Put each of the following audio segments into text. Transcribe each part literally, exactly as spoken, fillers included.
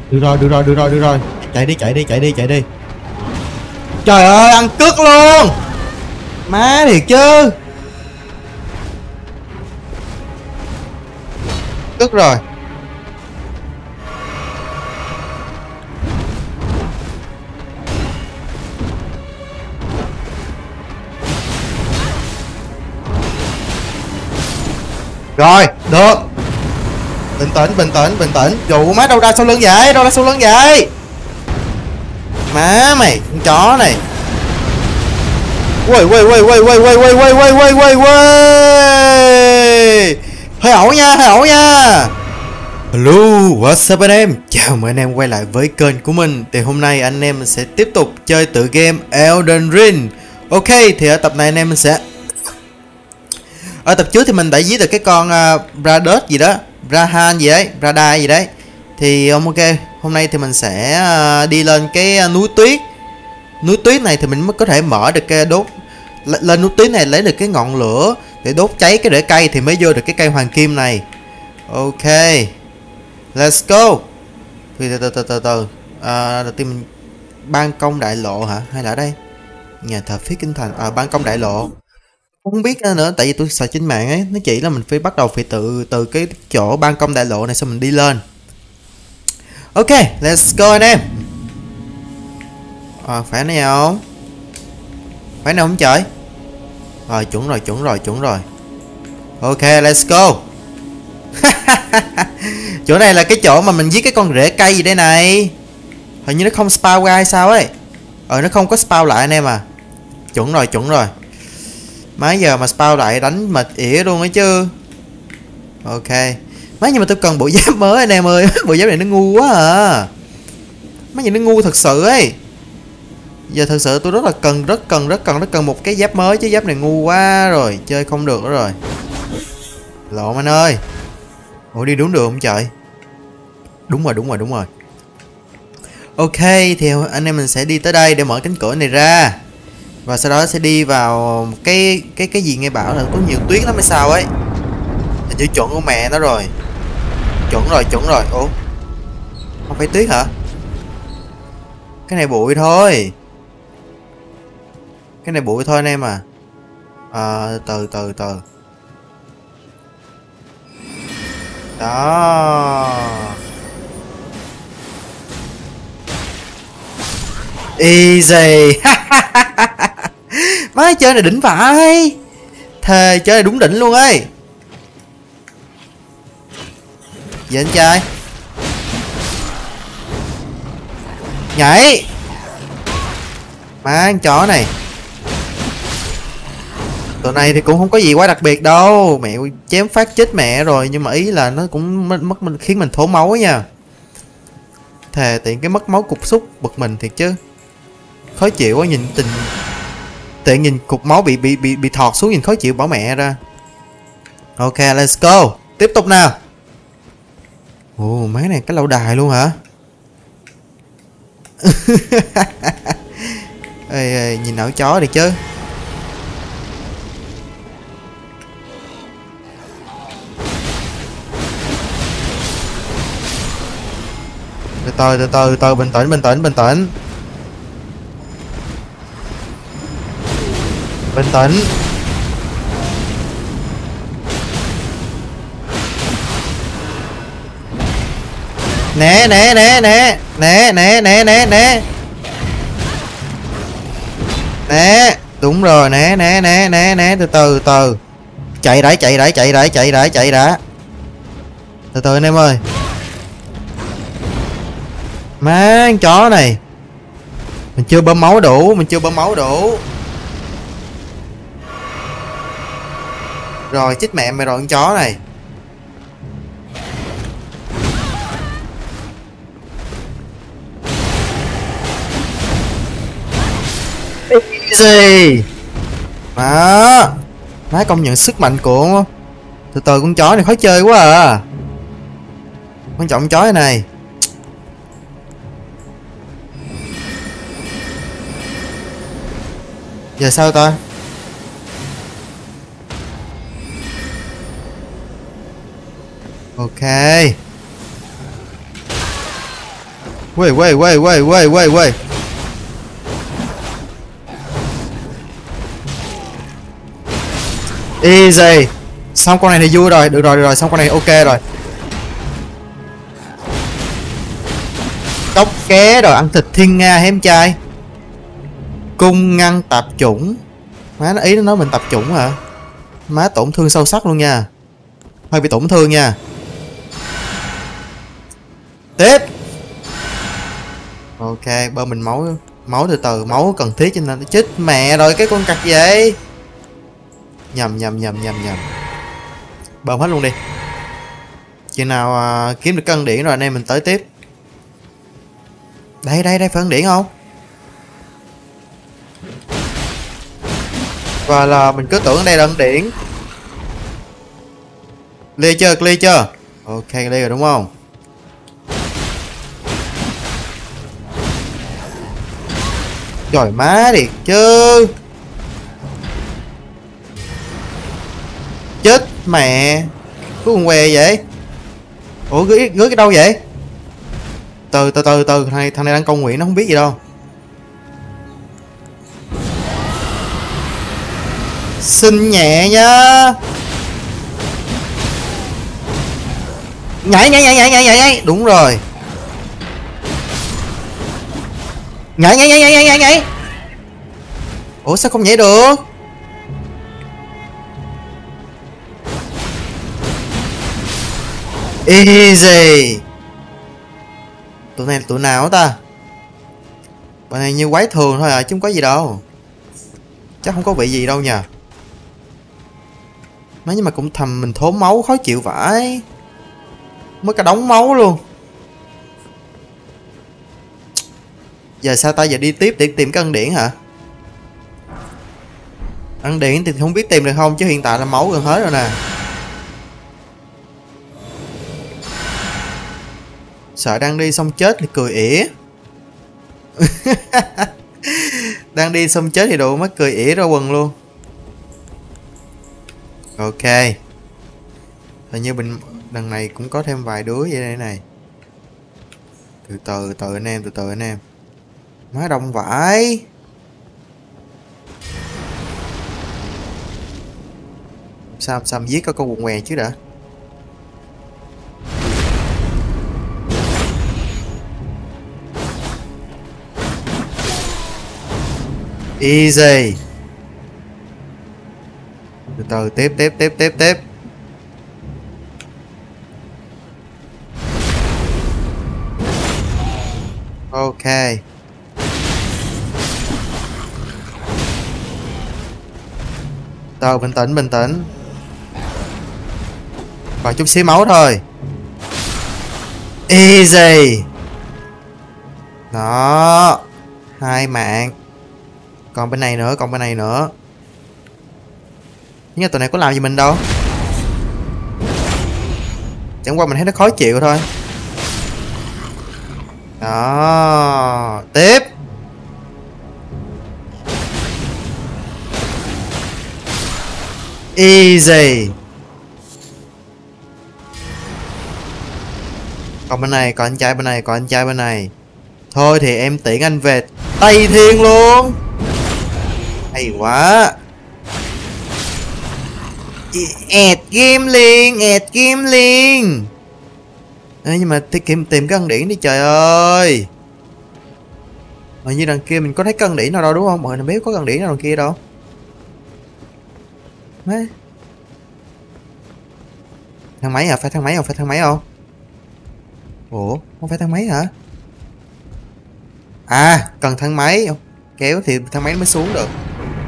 Được rồi, được rồi, được rồi, được rồi. Chạy đi, chạy đi, chạy đi, chạy đi. Trời ơi, ăn cướp luôn. Má thiệt chứ. Cướp rồi. Rồi, được. Bình tĩnh, bình tĩnh, bình tĩnh. Dù má đâu ra sau lưng vậy? Đâu ra sau lưng vậy? Má mày, con chó này. Quay quay quay quay quay quay quay quay quay quay quay quay. Hơi ẩu nha, hơi ẩu nha. Hello, what's up anh em? Chào mừng anh em quay lại với kênh của mình. Thì hôm nay anh em mình sẽ tiếp tục chơi tựa game Elden Ring. Ok, thì ở tập này anh em mình sẽ ở tập trước thì mình đã giết được cái con uh, Bradus gì đó, Brahan gì đấy, Brada gì đấy. Thì um, ok, hôm nay thì mình sẽ uh, đi lên cái uh, núi tuyết. Núi tuyết này thì mình mới có thể mở được cái đốt lên núi tuyết này, lấy được cái ngọn lửa để đốt cháy cái rễ cây thì mới vô được cái cây hoàng kim này. Ok, let's go. Thì từ từ từ từ từ à, đầu tiên mình ban công đại lộ hả, hay là ở đây nhà thờ phía kinh thành? À, ban công đại lộ không biết nữa, tại vì tôi search trên mạng ấy, nó chỉ là mình phải bắt đầu phải tự từ cái chỗ ban công đại lộ này xong mình đi lên. Ok, let's go anh em. À, phải này không? Phải nào không trời? Rồi, chuẩn rồi, chuẩn rồi, chuẩn rồi. Ok, let's go. Chỗ này là cái chỗ mà mình giết cái con rễ cây gì đây này. Hình như nó không spawn ra hay sao ấy. Ờ, nó không có spawn lại anh em à. Chuẩn rồi, chuẩn rồi. Mấy giờ mà spawn lại đánh mệt ỉa luôn ấy chứ. Ok. Mấy nhưng mà tôi cần bộ giáp mới anh em ơi. Bộ giáp này nó ngu quá à. Mấy gì nó ngu thật sự ấy. Giờ thật sự tôi rất là cần, rất cần, rất cần, rất cần một cái giáp mới chứ giáp này ngu quá rồi, chơi không được nữa rồi. Lộn anh ơi. Ủa đi đúng đường không trời? Đúng rồi, đúng rồi, đúng rồi. Ok, thì anh em mình sẽ đi tới đây để mở cánh cửa này ra. Và sau đó sẽ đi vào cái cái cái gì nghe bảo là có nhiều tuyết lắm hay sao ấy. Hình như chuẩn con mẹ nó rồi. Chuẩn rồi, chuẩn rồi. Ủa? Không phải tuyết hả? Cái này bụi thôi. Cái này bụi thôi anh em à. À, từ từ từ. Đó. Easy. Má chơi này đỉnh vãi. Thề chơi này đúng đỉnh luôn ấy. Vậy anh trai. Nhảy. Má con chó này. Tụi này thì cũng không có gì quá đặc biệt đâu. Mẹ chém phát chết mẹ rồi. Nhưng mà ý là nó cũng mất, mất khiến mình thổ máu nha. Thề tiện cái mất máu cục xúc bực mình thiệt chứ. Khó chịu quá, nhìn tình tiện nhìn cục máu bị bị bị bị thọt xuống nhìn khó chịu bỏ mẹ ra. Ok, let's go. Tiếp tục nào. Ồ, máy này cái lâu đài luôn hả? Ê, ê, nhìn ảo chó đi chứ. Từ từ từ từ từ bình tĩnh bình tĩnh bình tĩnh. Bình tĩnh. Né né né né né né né né né. Né, đúng rồi, né né né né né từ từ từ. Chạy đã, chạy đã, chạy đã, chạy đã, chạy đã. Từ từ anh em ơi. Má con chó này. Mình chưa bơm máu đủ, mình chưa bơm máu đủ. Rồi chết mẹ mày rồi con chó này. Easy. Đó. Má công nhận sức mạnh của. Từ từ con chó này khó chơi quá à. Quan trọng con chó này. Giờ sao ta? Ok. Quay quay quay quay quay quay quay. Easy. Xong con này thì vui rồi, được rồi, được rồi, xong con này ok rồi. Cốc ké rồi, ăn thịt thiên nga hém trai. Cung ngăn tạp chủng. Má nó ý nó nói mình tạp chủng hả? Má tổn thương sâu sắc luôn nha. Hơi bị tổn thương nha. Tiếp. Ok, bơm mình máu. Máu từ từ, máu cần thiết cho nên chết mẹ rồi cái con cặc vậy. Nhầm nhầm nhầm nhầm nhầm. Bơm hết luôn đi. Chừng nào à, kiếm được cân điển rồi anh em mình tới tiếp. Đây đây đây phải cân điển không? Và là mình cứ tưởng đây là cân điển. Clear chưa, clear chưa? Ok, clear rồi đúng không? Trời má đi chứ. Chết mẹ. Cứ con què vậy. Ủa gửi, gửi cái đâu vậy? Từ từ từ từ thằng này, thằng này đang công nguyện nó không biết gì đâu. Xin nhẹ nhá. Nhảy nhảy nhảy nhảy nhảy nhảy. Đúng rồi. Nhảy nhảy nhảy nhảy nhảy nhảy. Ủa sao không nhảy được? Easy. Tụi này là tụi nào ta? Bọn này như quái thường thôi à chứ không có gì đâu. Chắc không có vị gì đâu nha. Nói nhưng mà cũng thầm mình thốn máu khó chịu vãi. Mới cả đống máu luôn. Giờ sao ta, giờ đi tiếp để tìm cái ân điển hả? Ân điển thì không biết tìm được không chứ hiện tại là máu gần hết rồi nè. Sợ đang đi xong chết thì cười ỉa. Đang đi xong chết thì đồ mắt cười ỉa ra quần luôn. Ok. Hình như mình đằng này cũng có thêm vài đứa vậy đây này. Từ từ từ anh em, từ từ anh em. Má đông vãi. Sao sao giết có con quần què chứ đã. Easy. Từ từ tiếp tiếp tiếp tiếp tiếp. Ok. Tao bình tĩnh bình tĩnh. Còn chút xíu máu thôi. Easy. Đó. Hai mạng. Còn bên này nữa, còn bên này nữa. Nhưng tụi này có làm gì mình đâu. Chẳng qua mình thấy nó khó chịu thôi. Đó. Tiếp. Easy. Còn bên này, còn anh trai bên này, còn anh trai bên này. Thôi thì em tiễn anh về Tây Thiên luôn. Hay quá. Ẹt game liền, ẹt game liền. Ê, nhưng mà tìm, tìm cái ân điển đi trời ơi. Mà như đằng kia mình có thấy cái ân điển nào đâu đúng không? Mọi người biết có ân điển nào đằng kia đâu. Má. Thang máy à? Phải thang máy không? Phải thang máy không? Ủa? Không phải thang máy hả? À, cần thang máy. Kéo thì thang máy mới xuống được.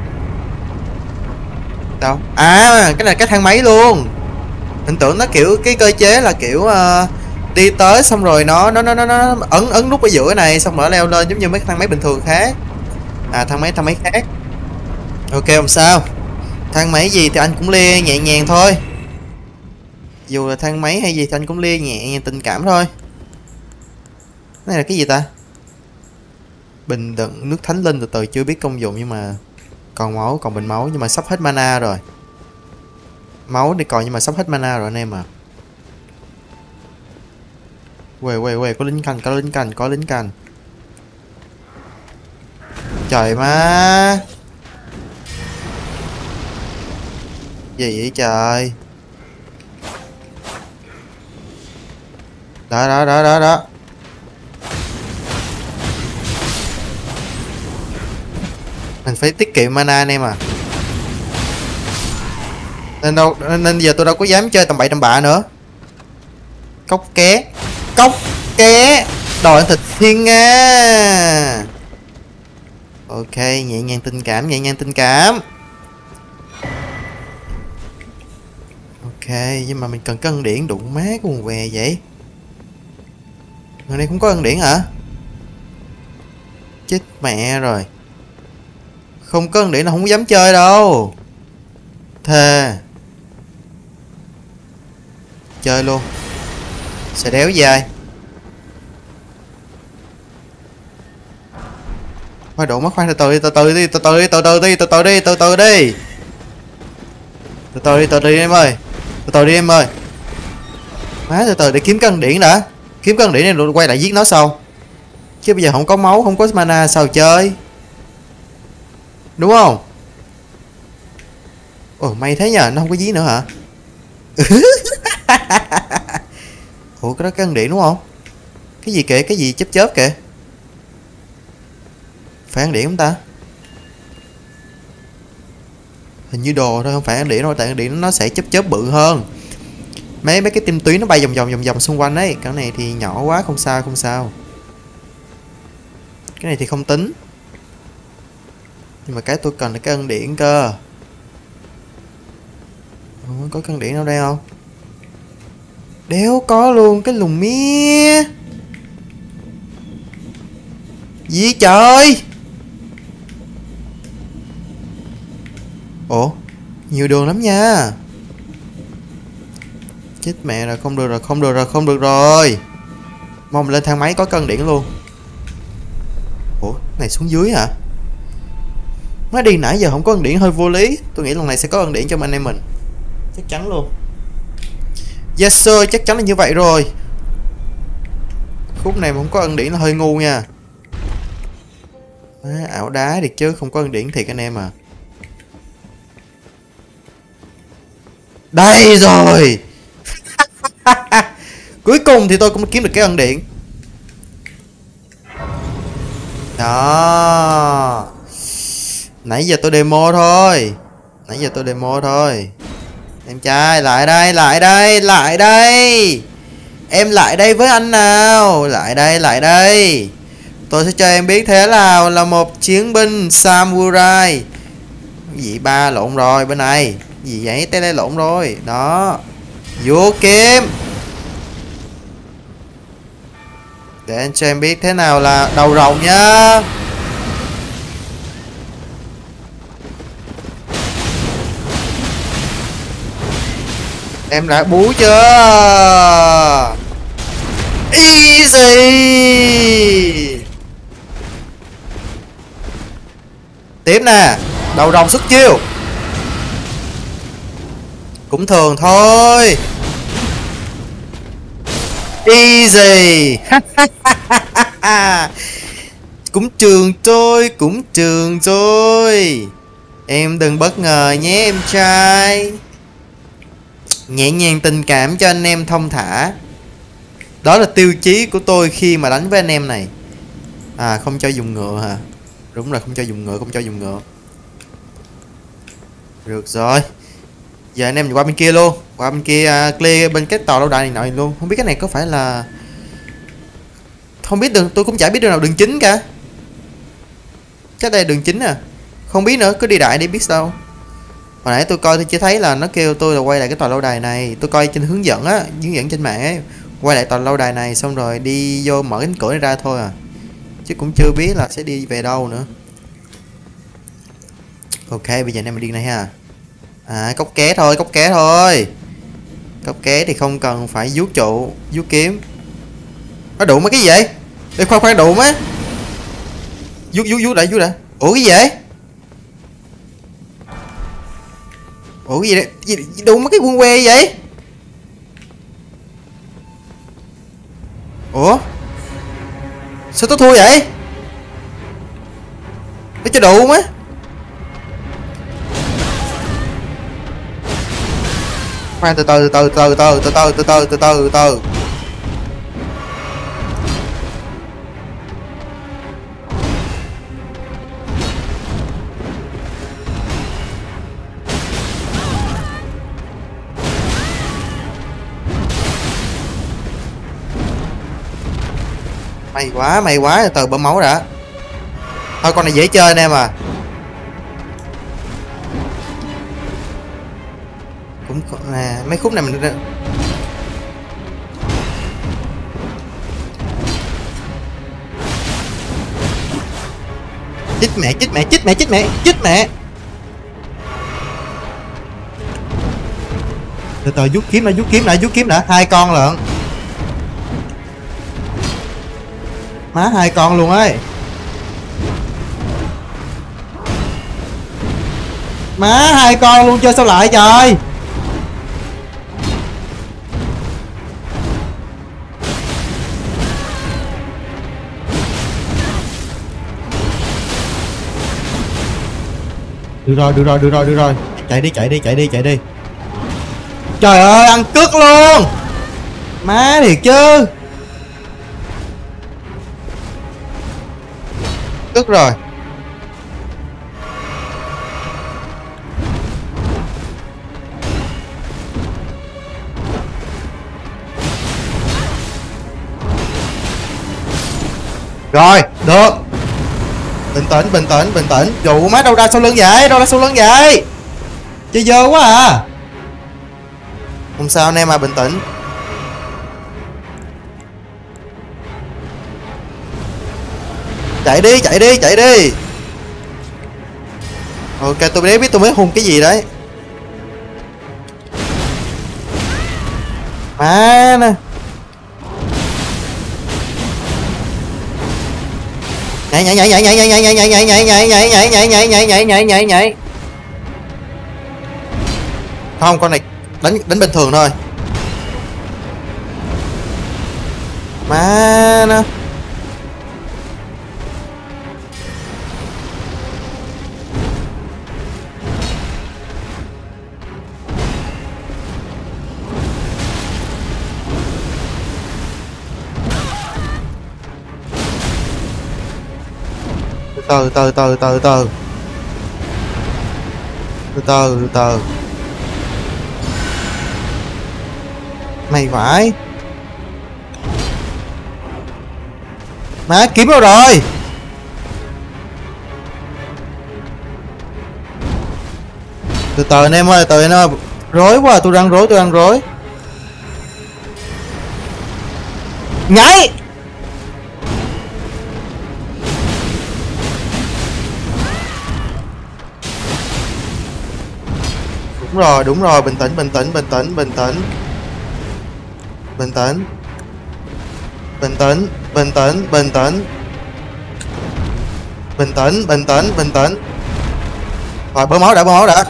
Đâu? À, cái này là cái thang máy luôn. Mình tưởng nó kiểu cái cơ chế là kiểu uh, đi tới xong rồi nó nó nó nó, nó ấn ấn nút ở giữa này xong rồi nó leo lên giống như mấy thang máy bình thường khác. À, thang máy thang máy khác. Ok không sao. Thang máy gì thì anh cũng lia nhẹ nhàng thôi. Dù là thang máy hay gì thì anh cũng lia nhẹ nhàng tình cảm thôi. Cái này là cái gì ta? Bình đựng nước thánh linh, từ từ chưa biết công dụng nhưng mà còn máu, còn bình máu nhưng mà sắp hết mana rồi. Máu thì còn nhưng mà sắp hết mana rồi anh em à. Quê quê quê, có lính canh, có lính canh, có lính canh. Trời má. Gì vậy trời. Đó đó đó đó đó. Mình phải tiết kiệm mana anh em à. Nên đâu nên giờ tôi đâu có dám chơi tầm bậy tầm bạ nữa. Cốc ké. Cốc ké. Đòi thịt thiên nga. Ok, nhẹ nhàng tình cảm, nhẹ nhàng tình cảm. Ok, nhưng mà mình cần cân điển đụng má của quần què vậy. Người này không có cân điển hả? Chết mẹ rồi. Không có cân điển là không dám chơi đâu. Thề. Chơi luôn. Sẽ đéo dài. Khoan độ mất, khoan từ từ đi, từ từ đi, từ từ đi, từ từ đi, từ từ đi, từ từ đi. Từ từ đi, từ từ đi em ơi. Từ từ đi em ơi. Má từ từ để kiếm cân điển đã. Kiếm cân điển này rồi quay lại giết nó sau. Chứ bây giờ không có máu, không có mana sao chơi. Đúng không? Ồ may thế nhờ, nó không có dí nữa hả? Ủa cái đó cân điện đúng không? Cái gì kìa, cái gì chớp chớp kìa. Phải ăn điện không ta? Hình như đồ thôi, không phải ăn điện đâu. Tại ăn điện nó sẽ chớp chớp bự hơn. Mấy mấy cái tim tuyến nó bay vòng vòng vòng vòng xung quanh ấy. Cái này thì nhỏ quá, không sao không sao. Cái này thì không tính. Nhưng mà cái tôi cần là cái ân điện cơ. Ủa, có cân điện đâu đây không? Đéo có luôn cái lùn mía. Gì trời. Ủa nhiều đường lắm nha. Chết mẹ rồi, không được rồi, không được rồi, không được rồi. Mong lên thang máy có cân điện luôn. Ủa này xuống dưới hả? Mới đi nãy giờ không có cân điện hơi vô lý. Tôi nghĩ lần này sẽ có cân điện cho anh em mình. Chắc chắn luôn. Yes sir, chắc chắn là như vậy rồi. Khúc này mà không có ân điển là hơi ngu nha. À, ảo đá thiệt chứ không có ân điển thiệt anh em à. Đây rồi. Cuối cùng thì tôi cũng kiếm được cái ân điển. Đó. Nãy giờ tôi demo thôi. Nãy giờ tôi demo thôi. Em trai lại đây, lại đây, lại đây. Em lại đây với anh nào. Lại đây, lại đây. Tôi sẽ cho em biết thế nào là một chiến binh samurai. Cái gì ba lộn rồi bên này. Cái gì vậy, tele lộn rồi. Đó. Vô kiếm. Để anh cho em biết thế nào là đầu rồng nhá. Em đã bú chưa? Easy. Tiếp nè. Đầu rồng xuất chiêu. Cũng thường thôi. Easy. Cũng trường tôi, cũng trường tôi. Em đừng bất ngờ nhé em trai. Nhẹ nhàng tình cảm cho anh em thông thả. Đó là tiêu chí của tôi khi mà đánh với anh em này. À không cho dùng ngựa hả? Đúng rồi, không cho dùng ngựa, không cho dùng ngựa. Được rồi. Giờ anh em qua bên kia luôn. Qua bên kia à, clear bên cái tàu lâu đài này nọ luôn. Không biết cái này có phải là... Không biết đường, tôi cũng chả biết đường nào đường chính cả. Chắc đây là đường chính à. Không biết nữa, cứ đi đại đi biết sao. Hồi nãy tôi coi tôi chỉ thấy là nó kêu tôi là quay lại cái tòa lâu đài này. Tôi coi trên hướng dẫn á, hướng dẫn trên mạng ấy. Quay lại tòa lâu đài này xong rồi đi vô mở cánh cửa này ra thôi à. Chứ cũng chưa biết là sẽ đi về đâu nữa. Ok, bây giờ anh em mình đi này ha. À, cốc ké thôi, cốc ké thôi. Cốc ké thì không cần phải vuốt trụ, vuốt kiếm. Nó đụng mấy cái gì vậy? Để khoan khoan đụng á. Vuốt vuốt vuốt lại, vuốt lại. Ủa cái gì vậy? Ủa cái gì đấy? Gì đụng mấy cái quân que vậy? Ủa sao tôi thua vậy? Phải cho đủ má. Khoan, từ từ từ từ từ từ từ từ từ từ từ từ từ. May quá, may quá, từ từ bơm máu đã. Thôi con này dễ chơi anh em à. Cũng nè, mấy khúc này mình chích mẹ, chích mẹ, chích mẹ, chích mẹ, chích mẹ. Từ từ rút kiếm lại, rút kiếm lại, rút kiếm đã. Hai con lận. Má hai con luôn ấy. Má hai con luôn, chơi sao lại trời. Được rồi, được rồi, được rồi, được rồi. Chạy đi, chạy đi, chạy đi, chạy đi. Trời ơi, ăn cứt luôn. Má thiệt chứ. Cứt rồi. Rồi, được. Bình tĩnh, bình tĩnh, bình tĩnh. Dù má đâu ra sau lưng vậy, đâu ra sau lưng vậy. Chơi dơ quá à. Không sao anh em à, bình tĩnh. Chạy đi, chạy đi, chạy đi. Ok, tôi biết biết tôi mới hung cái gì đấy. Má nè. Nhảy nhảy nhảy nhảy nhảy nhảy nhảy nhảy nhảy nhảy nhảy nhảy nhảy nhảy nhảy nhảy nhảy nhảy nhảy nhảy. Không, con này đánh đánh bình thường thôi. Má nó. Từ từ từ từ từ từ từ từ. Mày phải. Má kiếm đâu rồi. Từ từ anh em ơi, từ anh ơi. Rối quá, tôi đang rối, tôi đang rối. Nhảy. Đúng rồi, đúng rồi, bình tĩnh, bình tĩnh, bình tĩnh, bình tĩnh. Bình tĩnh. Bình tĩnh, bình tĩnh, bình tĩnh. Bình tĩnh, bình tĩnh, bình tĩnh. Rồi, bơm máu đã, bơm máu đã.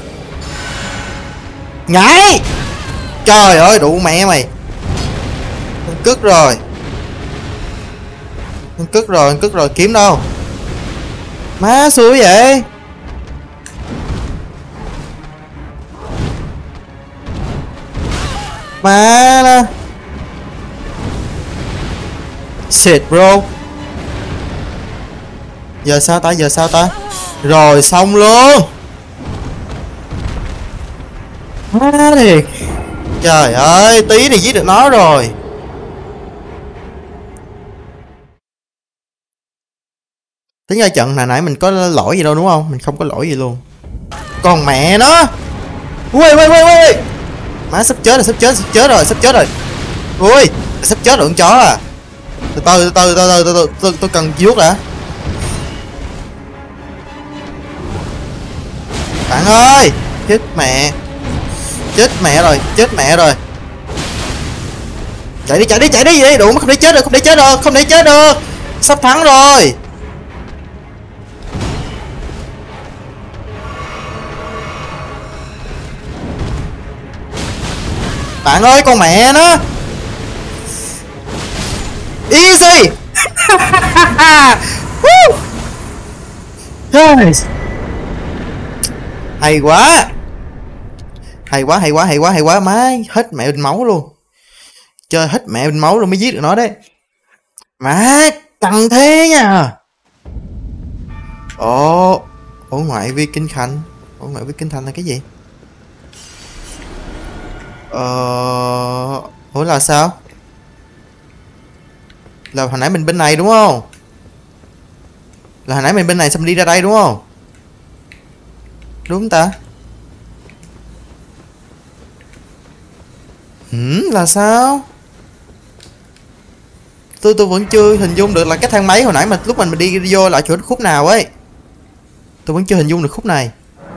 Nhảy. Trời ơi, đủ mẹ mày. Anh cứt rồi. Anh cứt rồi, anh cứt rồi, kiếm đâu. Má xui vậy. Má nó. Shit bro. Giờ sao ta, giờ sao ta. Rồi xong luôn. Má thiệt. Trời ơi, tí này giết được nó rồi. Tính ra trận hồi nãy mình có lỗi gì đâu đúng không? Mình không có lỗi gì luôn. Còn mẹ nó. Ui ui ui ui. Má sắp chết rồi, sắp chết, sắp chết rồi, sắp chết rồi. Ui, sắp chết rồi con chó à. Từ từ từ từ từ từ từ tôi cần vuốt đã. Bạn ơi, chết mẹ. Chết mẹ rồi, chết mẹ rồi. Chạy đi, chạy đi, chạy đi vậy. Đủ, không để chết được, không để chết được, không để chết được. Sắp thắng rồi. Bạn ơi, con mẹ nó. Easy. Hay quá. Hay quá, hay quá, hay quá, hay quá. Má hết mẹ bình máu luôn. Chơi hết mẹ bình máu luôn mới giết được nó đấy. Má căng thế nha. Ồ, ổ ngoại vi kinh khanh. Ổ ngoại vi kinh thành là cái gì? Ờ... Ủa là sao? Là hồi nãy mình bên này đúng không? Là hồi nãy mình bên này xong đi ra đây đúng không? Đúng ta? Hửm, là sao? Tôi tôi vẫn chưa hình dung được là cái thang máy hồi nãy mà lúc mình mình đi vô là chỗ khúc nào ấy. Tôi vẫn chưa hình dung được khúc này.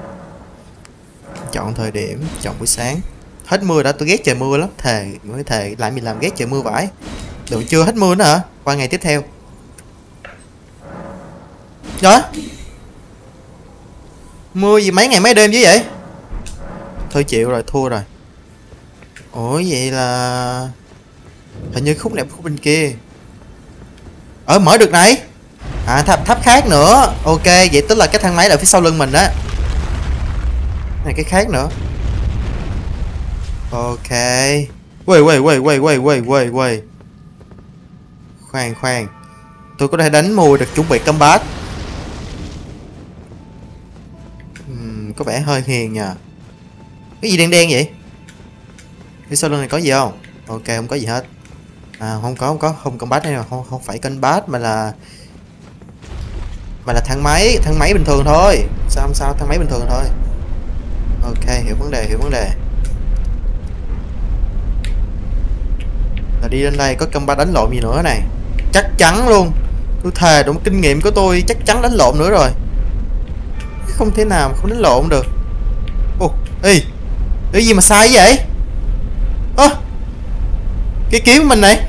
Chọn thời điểm, chọn buổi sáng. Hết mưa đã, tôi ghét trời mưa lắm. Thề, mới thề lại mình làm ghét trời mưa vãi. Được chưa, hết mưa nữa hả? Qua ngày tiếp theo. Đó. Mưa gì mấy ngày mấy đêm chứ vậy? Thôi chịu rồi, thua rồi. Ủa vậy là... Hình như khúc này khúc bên kia. Ờ mở được này. À tháp tháp khác nữa. Ok, vậy tức là cái thang máy ở phía sau lưng mình đó. Này cái khác nữa. Ok. Quay quay quay quay quay quay quay quay. Khoan khoan. Tôi có thể đánh mùi được chuẩn bị combat. uhm, Có vẻ hơi hiền nha. Cái gì đen đen vậy? Phía sau lưng này có gì không? Ok, không có gì hết. À không có, không có, không combat này, không không phải combat mà là mà là thang máy, thang máy bình thường thôi. Sao không sao, thang máy bình thường thôi. Ok, hiểu vấn đề, hiểu vấn đề. Là đi lên đây có combat đánh lộn gì nữa này. Chắc chắn luôn. Tôi thề đúng kinh nghiệm của tôi chắc chắn đánh lộn nữa rồi. Không thể nào mà không đánh lộn được. Ồ, ê. Cái gì mà sai vậy? Ơ à, cái kiếm của mình này.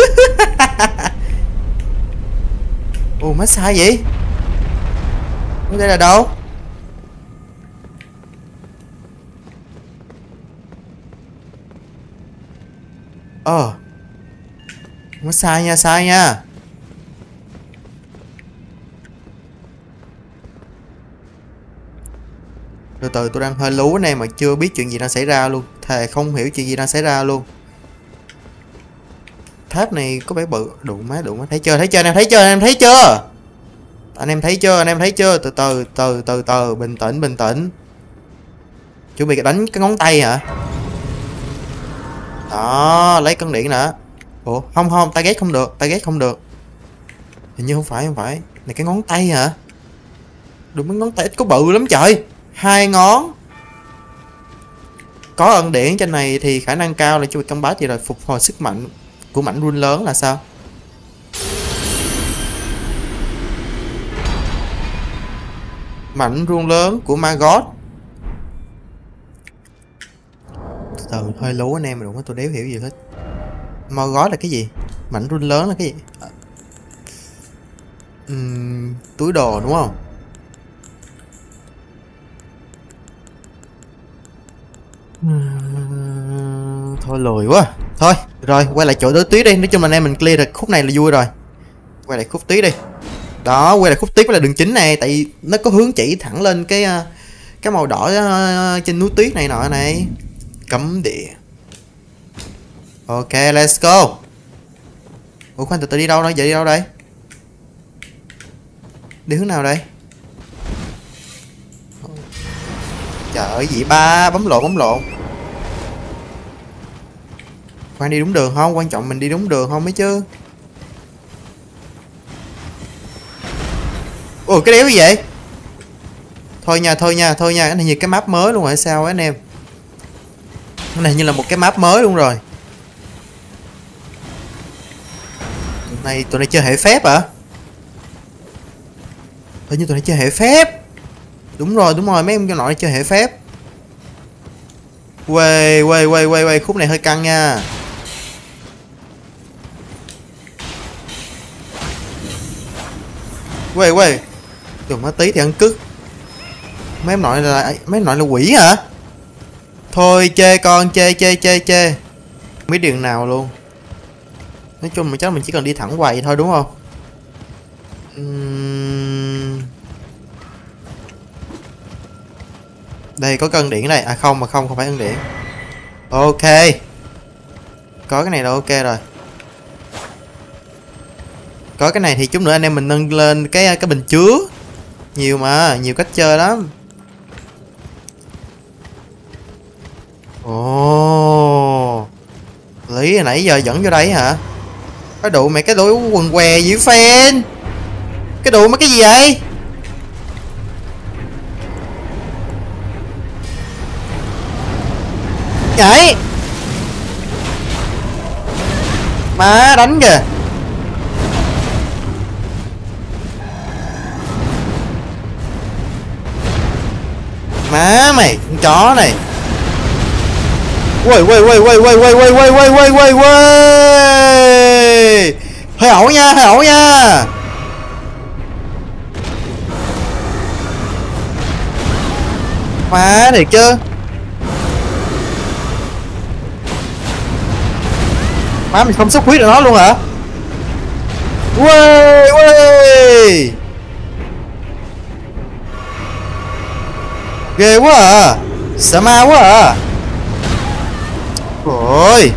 Ồ má sai vậy? Đây là đâu? Ờ má sai nha, sai nha. Từ từ tôi đang hơi lú này mà chưa biết chuyện gì đang xảy ra luôn. Thề không hiểu chuyện gì đang xảy ra luôn. Tháp này có vẻ bự. Đụng má, đụng má. Thấy chưa, thấy chưa, anh em thấy chưa, anh em thấy chưa? Anh em thấy chưa, anh em thấy chưa? Từ từ, từ từ từ, bình tĩnh, bình tĩnh. Chuẩn bị đánh cái ngón tay hả? Đó, lấy cân điện nữa. Ủa, không không, ta ghét không được, ta ghét không được. Hình như không phải, không phải. Này cái ngón tay hả? Đúng, mấy ngón tay ít có bự lắm trời. Hai ngón. Có ân điển trên này thì khả năng cao là chuẩn bị combat gì rồi, phục hồi sức mạnh của mảnh rune lớn là sao? Mảnh rune lớn của Maggot. Từ hơi lố anh em, mà đúng tôi đéo hiểu gì hết. Maggot là cái gì? Mảnh rune lớn là cái gì? Uhm, túi đồ đúng không? Uhm, thôi lười quá. Thôi rồi quay lại chỗ đối tuyết đi. Nói chung là anh em mình clear được khúc này là vui rồi. Quay lại khúc tuyết đi. Đó, quay lại khúc tuyết là đường chính này. Tại vì nó có hướng chỉ thẳng lên cái cái màu đỏ trên núi tuyết này nọ này. Cấm địa. Ok, let's go. Ủa khoan, từ từ đi đâu đây? Giờ đi đâu đây? Đi hướng nào đây? Trời ơi gì ba, bấm lộn bấm lộn. Khoan, đi đúng đường không? Quan trọng mình đi đúng đường không mới chứ. Ủa cái đéo gì vậy? Thôi nha, thôi nha, thôi nha. Cái này như cái map mới luôn rồi sao á anh em? Cái này như là một cái map mới luôn rồi. Tụi này, tụi này chơi hệ phép hả? Hình như tụi này chơi hệ phép. Đúng rồi, đúng rồi, mấy em cho nội chơi hệ phép. Quay, quay, quay, quay, quay, khúc này hơi căng nha. Quay, quay. Đừng má tí thì ăn cứt. Mấy em nội là mấy em nội là quỷ hả? Thôi chê con, chê chê chê chê. Không biết đường nào luôn. Nói chung mà chắc mình chỉ cần đi thẳng quầy thôi đúng không? Uhm... Đây có cân điện này. À không mà không, không phải cân điện. Ok. Có cái này là ok rồi. Có cái này thì chút nữa anh em mình nâng lên cái cái bình chứa. Nhiều mà, nhiều cách chơi lắm. Ồ. Lý hồi nãy giờ dẫn vô đây hả? Cái đủ mày cái đuổi quần què gì fan. Cái đủ mấy cái gì vậy? Nhảy. Má đánh kìa. Má mày con chó này. Quay quay quay quay quay quay quay quay quay quay quay quay. Hơi ẩu nha, hơi ẩu nha. Má thiệt chứ. Má mình không xuất huyết được nó luôn hả? Quay quay. Ghê quá à. Sợ ma quá à. Ôi.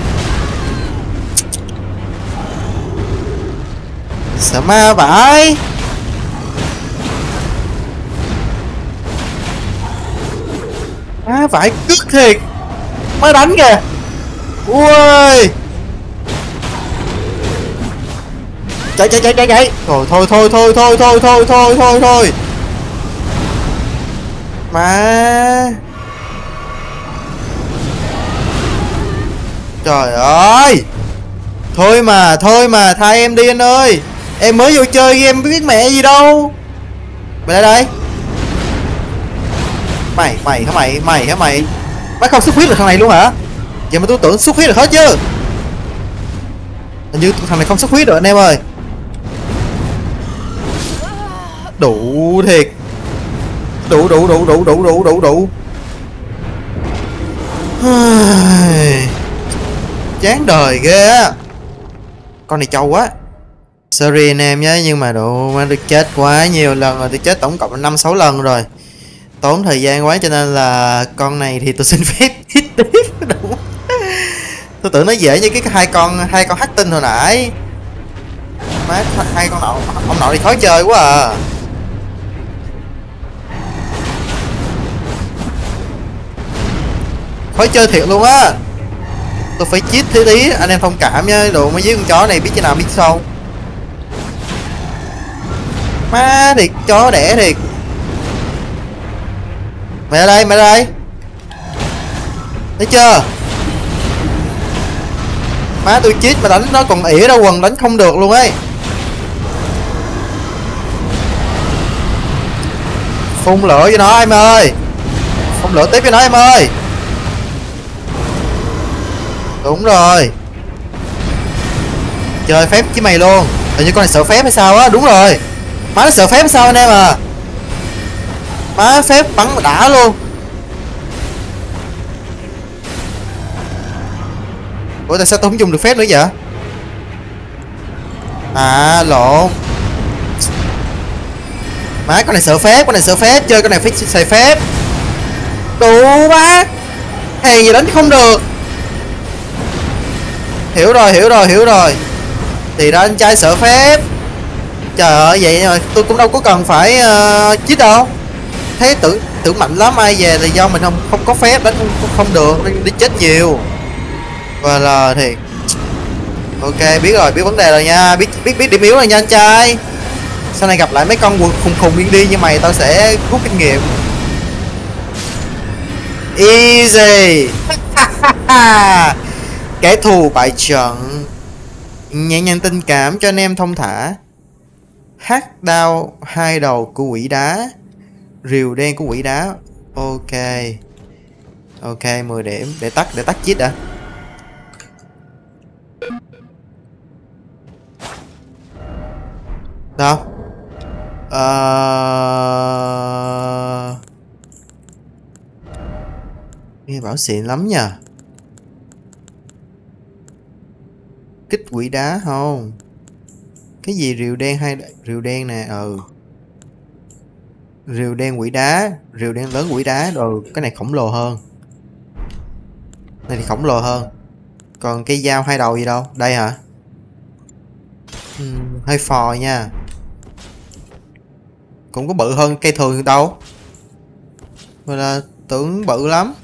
Sợ ma vãi. Má vãi cứt thiệt. Mới đánh kìa. Ui. Chạy chạy chạy chạy chạy. Thôi thôi thôi thôi thôi thôi thôi thôi thôi thôi. Má. Trời ơi. Thôi mà, thôi mà, thay em đi anh ơi. Em mới vô chơi game biết mẹ gì đâu. Mày lại đây. Mày, mày hả mày, mày hả mày. Mày không xuất huyết được thằng này luôn hả? Vậy mà tôi tưởng xuất huyết được hết chứ. Hình như thằng này không xuất huyết được anh em ơi. Đủ thiệt. Đủ đủ đủ đủ đủ đủ đủ đủ. Chán đời ghê á. Con này trâu quá. Sorry anh em nhé, nhưng mà độ mà được chết quá nhiều lần rồi, tôi chết tổng cộng năm sáu lần rồi. Tốn thời gian quá cho nên là con này thì tôi xin phép hit tiếp. Tôi tưởng nó dễ như cái hai con hai con hắc tinh hồi nãy. Má hai con nọ, ông nội thì khó chơi quá à. Khó chơi thiệt luôn á. Tôi phải cheat thế tí, anh em thông cảm nha. Đồ mới với con chó này biết thế nào biết sao. Má thiệt, chó đẻ thiệt. Mày ra đây, mày ra đây. Thấy chưa? Má tôi cheat mà đánh nó còn ỉa ra quần, đánh không được luôn ấy. Phun lửa cho nó em ơi. Phun lửa tiếp cho nó em ơi. Đúng rồi. Chơi phép với mày luôn. Hình như con này sợ phép hay sao á. Đúng rồi. Má nó sợ phép hay sao anh em à. Má phép bắn đã luôn. Ủa tại sao tôi không dùng được phép nữa vậy? À lộn. Má con này sợ phép, con này sợ phép. Chơi con này phải xài phép. Đủ má. Hèn gì đánh không được. Hiểu rồi, hiểu rồi, hiểu rồi. Thì ra anh trai sợ phép. Trời ơi vậy mà tôi cũng đâu có cần phải uh, chít đâu. Thế tưởng tưởng mạnh lắm, ai về là do mình không không có phép đánh không, không được đi chết nhiều. Và là thì ok biết rồi, biết vấn đề rồi nha, biết biết biết điểm yếu rồi nha anh trai. Sau này gặp lại mấy con khùng khùng điên đi như mày tao sẽ rút kinh nghiệm. Easy. Kẻ thù bại trận. Nhẹ nhàng tình cảm cho anh em thông thả. Hát đao hai đầu của quỷ đá. Rìu đen của quỷ đá. Ok. Ok mười điểm. Để tắt, để tắt chít đã. Đâu? Ờ... Nghe bảo xịn lắm nha. kích quỷ đá không? Cái gì rìu đen hay rìu đen nè? Ừ, rìu đen quỷ đá, rìu đen lớn quỷ đá. Ừ, cái này khổng lồ hơn, này thì khổng lồ hơn. Còn cây dao hai đầu gì đâu? Đây hả? Uhm, hơi phò nha. Cũng có bự hơn cây thường đâu, mà là tưởng bự lắm.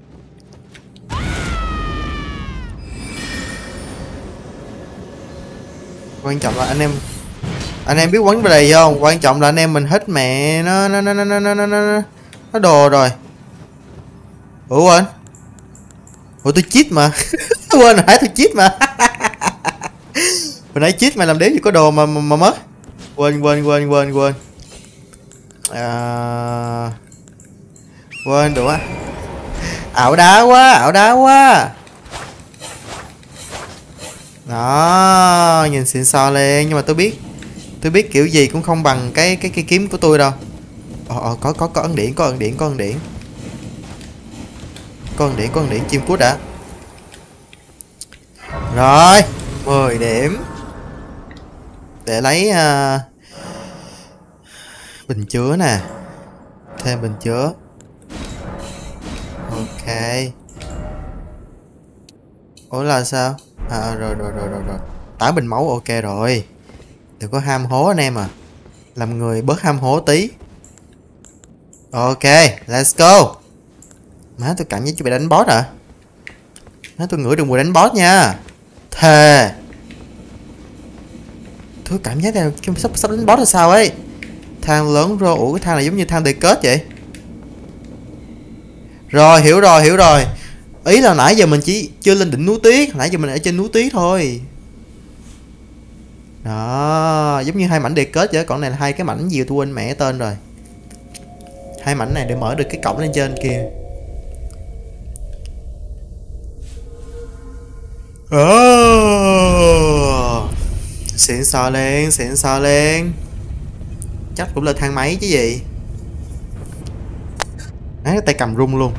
Quan trọng là anh em anh em biết vấn đề gì không? Quan trọng là anh em mình hết mẹ nó nó nó nó nó nó nó nó, nó đồ rồi. Ủa anh, ủa tôi cheat mà. Quên hồi nãy tôi cheat mà. Hồi nãy cheat mà làm đếm gì có đồ mà mà, mà mất. Quên quên quên quên quên. À... quên đủ á. Ảo đá quá, ảo đá quá. Đó, nhìn xịn sò lên, nhưng mà tôi biết tôi biết kiểu gì cũng không bằng cái cái cái kiếm của tôi đâu. Ờ, ờ có có có ấn điển, có ấn điển, có ấn điển. Có ấn điển, có ấn điển chim cút đã. Rồi, mười điểm. Để lấy uh, bình chứa nè. Thêm bình chứa. Ok. Ủa là sao? À rồi rồi rồi rồi rồi. Tám bình máu ok rồi. Đừng có ham hố anh em à. Làm người bớt ham hố tí. Ok, let's go. Má tôi cảm giác chuẩn bị đánh boss à? Má tôi ngửi được mùi đánh boss nha. Thề. Tôi cảm giác là sắp sắp đánh boss là sao ấy. Thang lớn rồi. Ủa cái thang này giống như thang đề kết vậy. Rồi hiểu rồi hiểu rồi. Ý là nãy giờ mình chỉ chưa lên đỉnh núi tuyết, nãy giờ mình ở trên núi tuyết thôi. Đó, giống như hai mảnh đề kết vậy. Còn này là hai cái mảnh gì tôi quên mẹ tên rồi. Hai mảnh này để mở được cái cổng lên trên kia. Oh, xịn sò lên, xịn sò lên. Chắc cũng là thang máy chứ gì. Đấy, tay cầm rung luôn.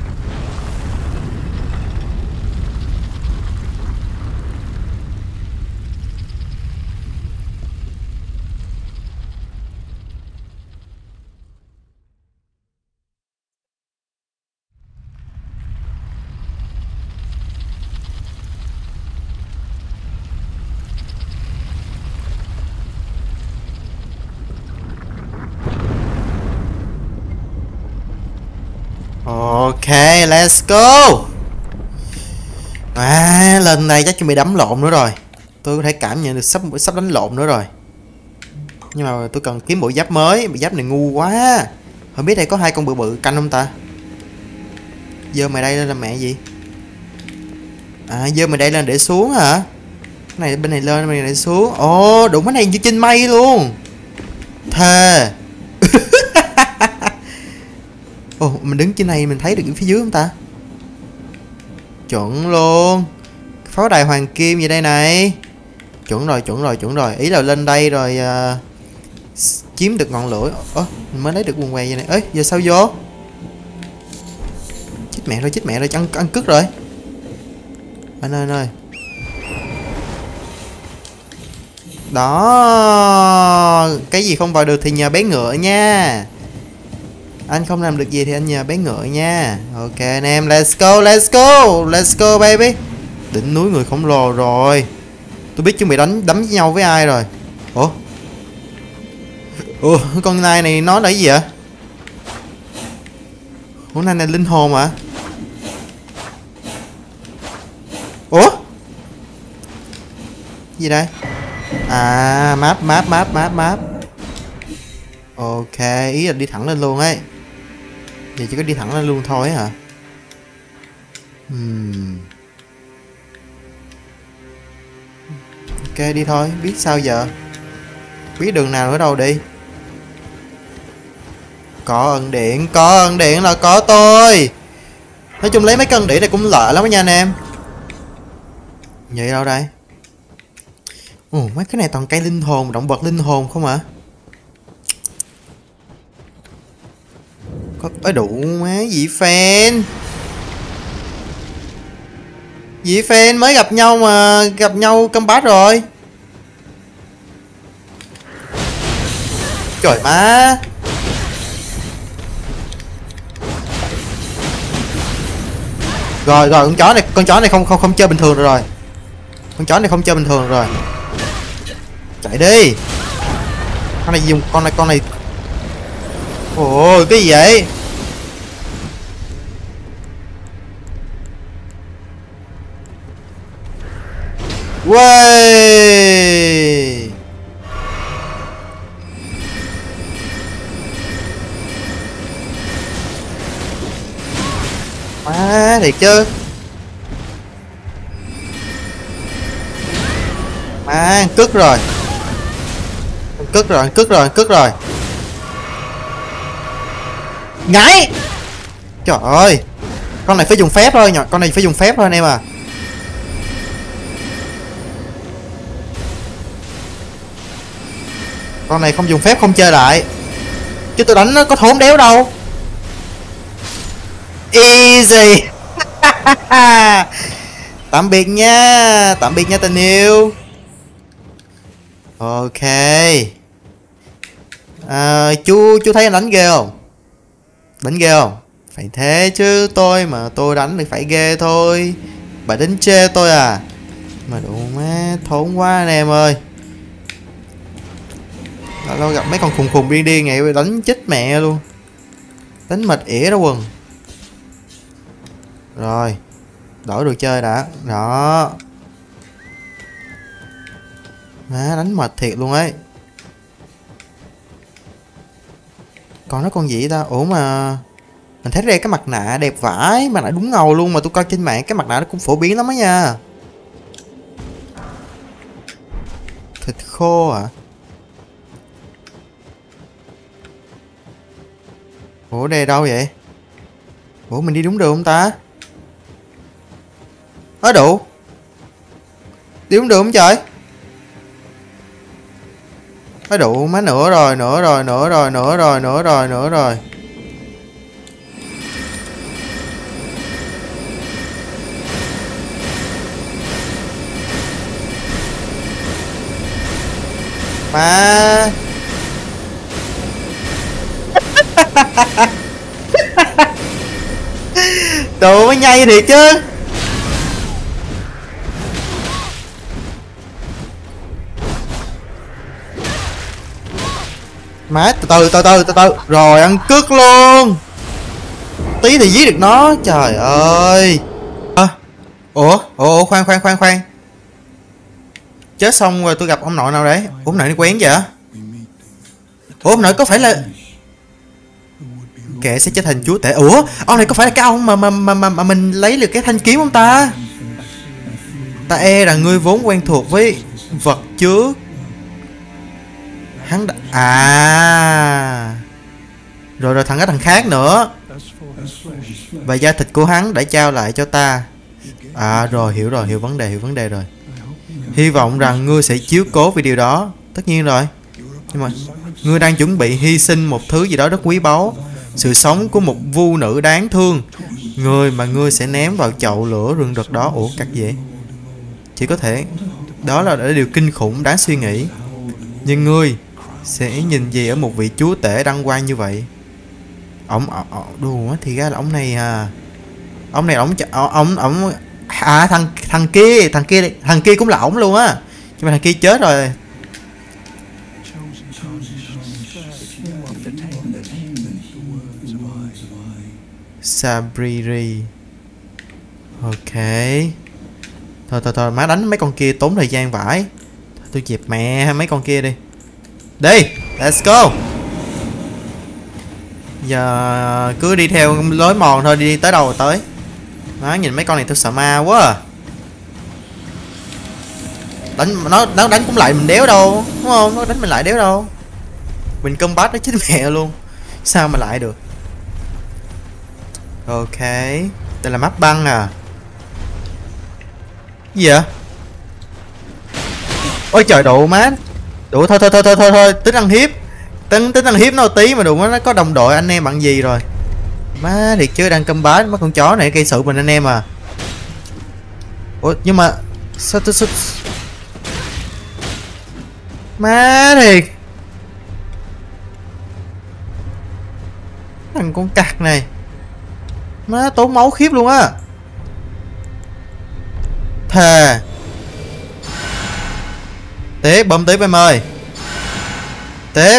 Ok, let's go. À, lần này chắc chuẩn bị đấm lộn nữa rồi. Tôi có thể cảm nhận được sắp sắp đánh lộn nữa rồi. Nhưng mà tôi cần kiếm bộ giáp mới. Bộ giáp này ngu quá. Không biết đây có hai con bự bự canh không ta? Dơ mày đây lên là mẹ gì? À, dơ mày đây lên để xuống hả? Cái này bên này lên, bên này để xuống. Ồ, đụng cái này như trên mây luôn. Thề. Ồ, mình đứng trên này mình thấy được cái phía dưới không ta? Chuẩn luôn. Pháo đài hoàng kim gì đây này. Chuẩn rồi, chuẩn rồi, chuẩn rồi. Ý là lên đây rồi uh, chiếm được ngọn lửa. Ơ, mình mới lấy được quần què vậy này. Ê, giờ sao vô? Chết mẹ rồi, chết mẹ rồi, ăn ăn cứt rồi. Anh ơi, anh ơi. Đó. Cái gì không vào được thì nhờ bé ngựa nha. Anh không làm được gì thì anh nhờ bé ngựa nha. Ok anh em, let's go, let's go, let's go baby. Đỉnh núi người khổng lồ rồi. Tôi biết chuẩn bị đánh đấm với nhau với ai rồi. Ủa? Ủa, con nai này nó là cái gì vậy? Ủa, nai này linh hồn hả? Ủa? Gì đây? À, map, map, map, map, map. Ok, ý là đi thẳng lên luôn ấy. Vậy chỉ có đi thẳng lên luôn thôi hả? Hmm. Ok, đi thôi, biết sao giờ. Biết đường nào nữa đâu đi. Có ẩn điện, có ẩn điện là có tôi. Nói chung lấy mấy cân điện này cũng lợi lắm nha anh em. Vậy đâu đây? Ồ, mấy cái này toàn cây linh hồn, động vật linh hồn không hả? Có ấy đủ má gì fan. Dị fan mới gặp nhau mà gặp nhau combat rồi. Trời má. Rồi rồi con chó này con chó này không không không chơi bình thường rồi. Con chó này không chơi bình thường rồi. Chạy đi. Con này dùng con này con này. Ôi cái gì vậy? Uầy. Má thiệt chứ. Má cất rồi. Cất rồi, cất rồi, cất rồi. Nhảy. Trời ơi. Con này phải dùng phép thôi, con này phải dùng phép thôi anh em à. Con này không dùng phép không chơi lại. Chứ tôi đánh nó có thốn đéo đâu. Easy. Tạm biệt nha. Tạm biệt nha tình yêu. Ok. À, chú chú thấy anh đánh ghê không? Đánh ghê không? Phải thế chứ, tôi mà tôi đánh thì phải ghê thôi. Bà đánh chê tôi à? Mà đủ má thốn quá anh em ơi. Đã lâu gặp mấy con khùng khùng điên điên ngày đánh chết mẹ luôn. Đánh mệt ỉa đó quần. Rồi. Đổi đồ chơi đã. Đó. Má đánh mệt thiệt luôn ấy. Còn nó con gì ta? Ủa mà mình thấy đây cái mặt nạ đẹp vãi. Mặt nạ đúng ngầu luôn. Mà tôi coi trên mạng cái mặt nạ nó cũng phổ biến lắm á nha. Thịt khô à? Ủa đây đâu vậy? Ủa mình đi đúng đường không ta? Ở đủ. Đi đúng đường không trời? Ở đủ má nữa rồi, nữa rồi, nữa rồi, nữa rồi, nữa rồi, nữa rồi. Má. Đồ mới nhây thiệt chứ. Má từ từ từ từ từ từ. Rồi ăn cứt luôn. Tí thì giết được nó. Trời ơi. À, ủa ủa khoan khoan khoan khoan. Chết xong rồi tôi gặp ông nội nào đấy. Ủa ông nội đi quen vậy? Ủa ông nội có phải là kẻ sẽ trở thành chúa tể? Ủa ông này có phải là cái ông mà mà mà mà, mà mình lấy được cái thanh kiếm không ta? Ta e là ngươi vốn quen thuộc với vật trước. Hắn đã... À. Rồi rồi thằng cái thằng khác nữa. Và da thịt của hắn đã trao lại cho ta. À rồi hiểu rồi, hiểu vấn đề, hiểu vấn đề rồi. Hy vọng rằng ngươi sẽ chiếu cố vì điều đó. Tất nhiên rồi. Nhưng mà ngươi đang chuẩn bị hy sinh một thứ gì đó rất quý báu. Sự sống của một vu nữ đáng thương. Người mà ngươi sẽ ném vào chậu lửa rừng rực đó. Ủa cắt gì? Chỉ có thể đó là điều kinh khủng đáng suy nghĩ. Nhưng ngươi sẽ nhìn gì ở một vị chúa tể đăng quang như vậy? Ông đùa thì ra là ông này à. Ông này ông ông ông à thằng thằng kia, thằng kia thằng kia cũng là ổng luôn á. Nhưng mà thằng kia chết rồi. Sabriri. Ok. Thôi thôi thôi má đánh mấy con kia tốn thời gian vãi. Tôi dẹp mẹ mấy con kia đi. Đi, let's go. Giờ cứ đi theo lối mòn thôi, đi tới đâu rồi tới. Má nhìn mấy con này tôi sợ ma quá à. Đánh nó nó đánh cũng lại mình đéo đâu, đúng không? Nó đánh mình lại đéo đâu. Mình combat nó chết mẹ luôn. Sao mà lại được? Ok. Đây là map băng à. Gì vậy? Ôi trời độ má. Đủ thôi thôi thôi thôi thôi thôi, tính ăn hiếp. Tính tính ăn hiếp nó tí mà đủ nó có đồng đội anh em bằng gì rồi. Má thiệt chứ đang combat mấy con chó này gây sự mình anh em à. Ủa nhưng mà sao tôi sao... Má thiệt, thằng con cặc này má tốn máu khiếp luôn á. Thề. Tiếp, bấm tiếp em ơi. Tiếp.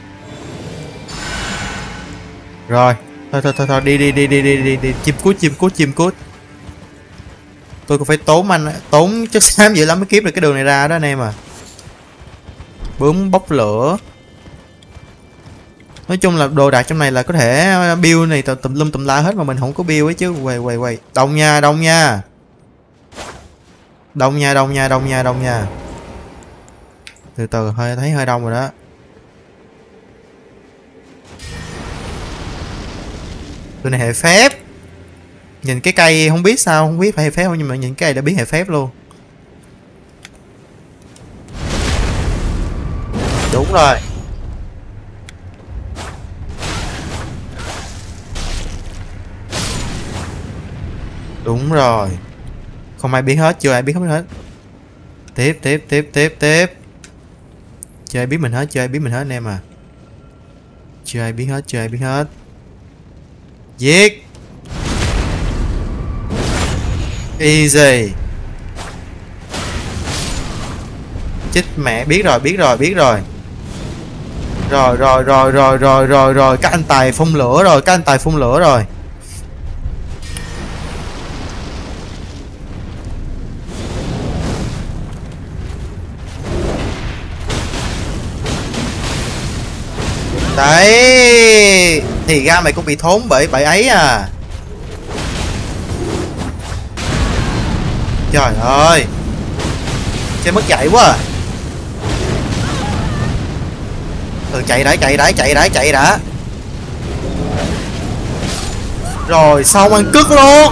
Rồi, thôi thôi thôi, thôi. Đi, đi đi đi đi đi đi chim cút chim cút chim cút. Tôi cũng phải tốn anh tốn chất xám dữ lắm mới kiếm được cái đường này ra đó anh em à. Bướm bốc lửa. Nói chung là đồ đạc trong này là có thể build này tùm lum tùm la hết mà mình không có build ấy chứ. Quay quay quay. Đông nha, đông nha. Đông nha, đông nha, đông nha, đông nha. Từ từ hơi thấy hơi đông rồi đó. Tụi này hệ phép. Nhìn cái cây không biết sao, không biết phải hệ phép không nhưng mà nhìn cái cây đã biết hệ phép luôn. Đúng rồi. Đúng rồi. Không ai biết hết, chưa ai biết hết. Tiếp tiếp tiếp tiếp tiếp. Chưa ai biết mình hết, chưa ai biết mình hết anh em à. Chưa ai biết hết, chưa ai biết hết. Giết. Easy. Chết mẹ, biết rồi, biết rồi, biết rồi. Rồi rồi rồi rồi rồi rồi rồi, các anh tài phun lửa rồi, các anh tài phun lửa rồi. Đấy. Thì ra mày cũng bị thốn bởi bởi ấy à. Trời ơi. Chơi mất chạy quá à. Ừ, chạy đã, chạy đã, chạy đã, chạy đã. Rồi xong ăn cứt luôn.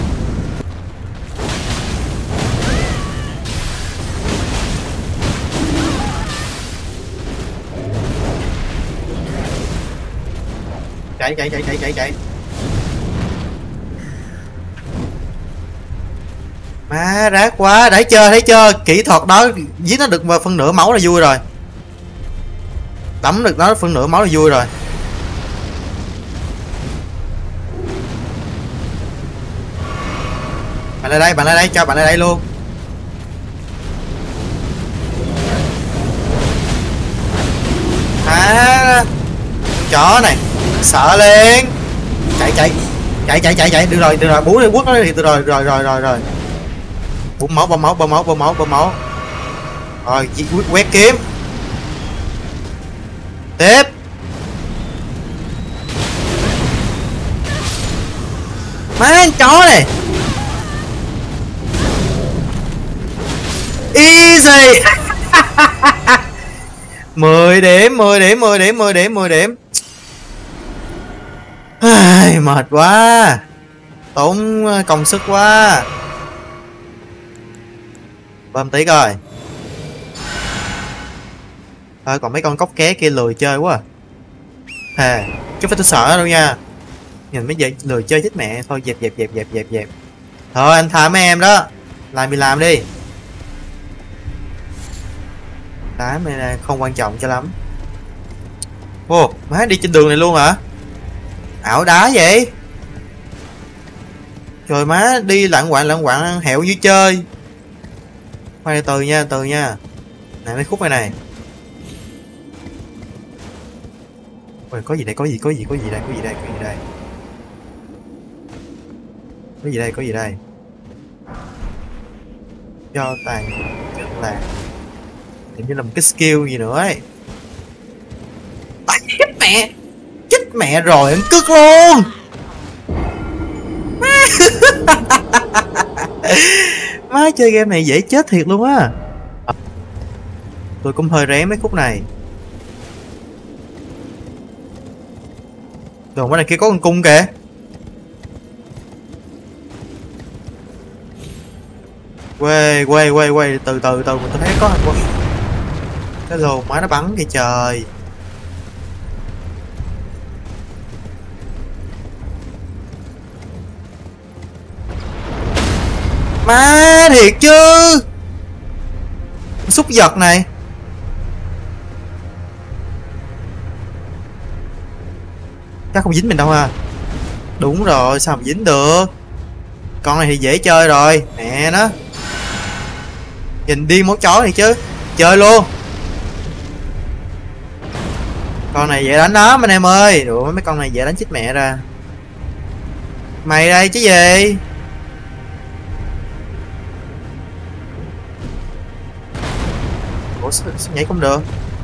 Chạy chạy chạy chạy chạy chạy. Má rác quá, thấy chưa, thấy chưa, kỹ thuật đó giết nó được phân nửa máu là vui rồi. Tắm được nó phân nửa máu là vui rồi. Bạn lên đây, bạn lên đây, cho bạn lên đây luôn. À, chó này sợ liền. Chạy chạy chạy chạy chạy chạy, được rồi, được rồi, bú đi, quất nó đi, được rồi, rồi rồi rồi rồi. Bơm máu, bơm máu, bơm máu, bơm máu, bơm máu. Rồi quét, quét kiếm. Tiếp. Má con chó này. Easy. mười điểm, mười điểm, mười điểm, mười điểm, mười điểm. Ai, mệt quá. Tốn công sức quá. Bơm tí coi. Thôi còn mấy con cóc ké kia lười chơi quá. Thề, chứ phải tôi sợ đâu nha. Nhìn mấy giờ lười chơi chết mẹ. Thôi dẹp dẹp dẹp dẹp dẹp dẹp. Thôi anh tha mấy em đó. Làm thì làm đi. Đá này không quan trọng cho lắm. Ô, má đi trên đường này luôn hả? Ảo đá vậy. Trời má, đi lạng quạng lạng quạng hẹo như chơi. Khoan từ nha, từ nha. Này mấy khúc này này. Ôi, có gì đây, có gì, có gì, có gì đây, có gì đây, có gì đây. Có gì đây, có gì đây. Cho tàn chân là hình như là một cái skill gì nữa ấy. À, chết mẹ. Chết mẹ rồi, ăn cứt luôn. Má chơi game này dễ chết thiệt luôn á. Tôi cũng hơi rén mấy khúc này. Rồi cái này kia có con cung kìa. Quê quê quê quê từ từ từ tôi thấy có cái lồ má nó bắn kìa trời. Má thiệt chứ. Xúc vật này. Chắc không dính mình đâu ha. Đúng rồi, sao mà dính được. Con này thì dễ chơi rồi. Nè nó. Nhìn điên máu chó này chứ. Chơi luôn. Con này dễ đánh đó anh em ơi. Đùa mấy con này dễ đánh chết mẹ ra. Mày đây chứ gì. Ủa sao, sao nhảy không được.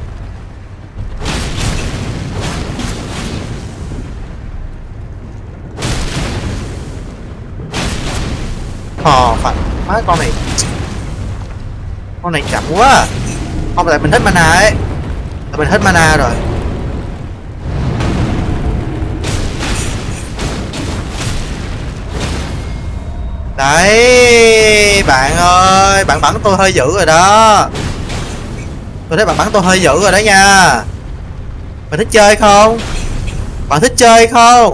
Hò phạt má con này. Con này chậm quá. Không tại mình hết mana ấy. Tại mình hết mana rồi. Đấy bạn ơi, bạn bắn tôi hơi dữ rồi đó. Tôi thấy bạn bắn tôi hơi dữ rồi đó nha. Bạn thích chơi không? Bạn thích chơi không?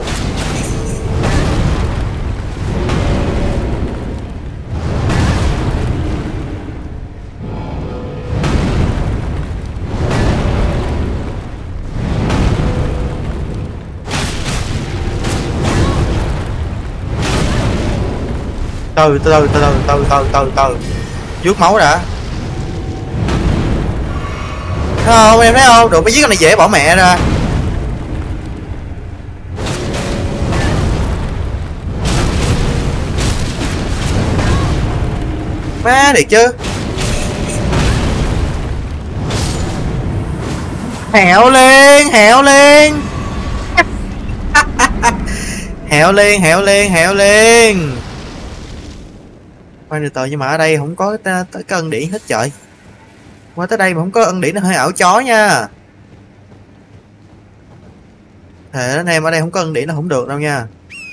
Từ từ từ từ từ từ từ từ vuốt máu đã. Không em thấy không, đồ mới giết con này dễ bỏ mẹ ra. Má thiệt chứ. Hẹo lên, hẹo lên. Hẹo lên, hẹo lên, hẹo lên. Khoan từ từ, nhưng mà ở đây không có tới cái ân điển hết trời. Qua tới đây mà không có ân điển nó hơi ảo chó nha. Thề anh em, ở đây không có ân điển nó không được đâu nha.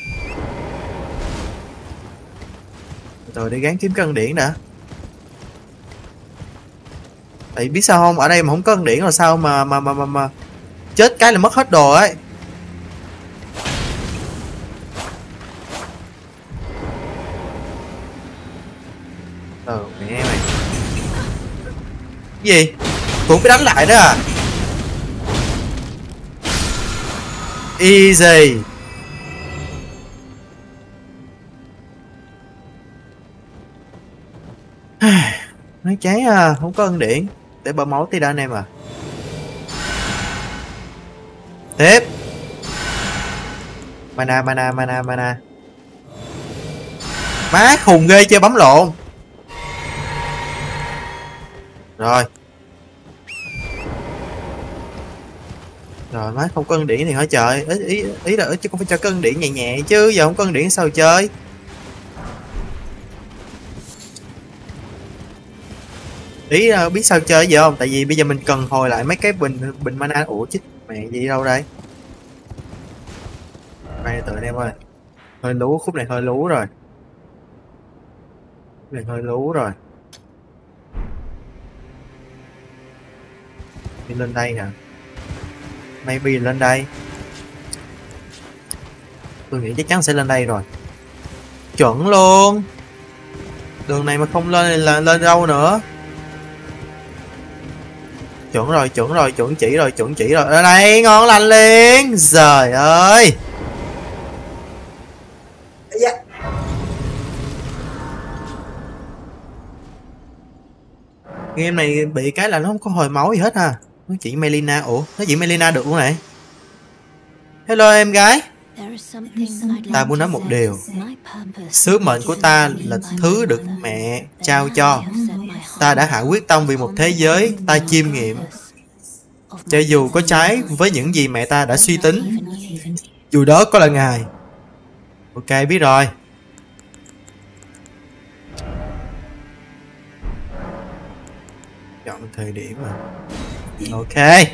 Rồi đi gán kiếm cái ân điển đã. Tại biết sao không, ở đây mà không có ân điển là sao mà mà mà mà, mà. Chết cái là mất hết đồ ấy. Ờ mẹ mày. Cái gì? Cũng phải đánh lại đó à? Easy. Nói cháy à, không có ân điển. Để bơm máu tí đã anh em à. Tiếp. Mana mana mana mana. Má khùng ghê chưa, bấm lộn. Rồi. Rồi má không có ân điển thì hỏi trời. Ý ý ý là chứ không phải cho cân điển nhẹ nhẹ chứ, giờ không có ân điển sao chơi. Ý uh, biết sao chơi vậy không? Tại vì bây giờ mình cần hồi lại mấy cái bình bình mana. Ủa chết mẹ gì đâu đây. Đây tự anh em ơi. Hơi lú, khúc này hơi lú rồi. Khúc này hơi lú rồi. Đi lên đây nè. Maybe lên đây. Tôi nghĩ chắc chắn sẽ lên đây rồi. Chuẩn luôn. Đường này mà không lên là lên đâu nữa. Chuẩn rồi, chuẩn rồi, chuẩn chỉ rồi, chuẩn chỉ rồi. Ở đây ngon lành liền. Trời ơi. Game này bị cái là nó không có hồi máu gì hết ha. Nó chỉ Melina. Ủa nó chỉ Melina được luôn này. Hello em gái. Ta muốn nói một điều. Sứ mệnh của ta là thứ được mẹ trao cho. Ta đã hạ quyết tâm vì một thế giới ta chiêm nghiệm. Cho dù có trái với những gì mẹ ta đã suy tính, dù đó có là ngài. Ok biết rồi. Chọn thời điểm mà. Ok.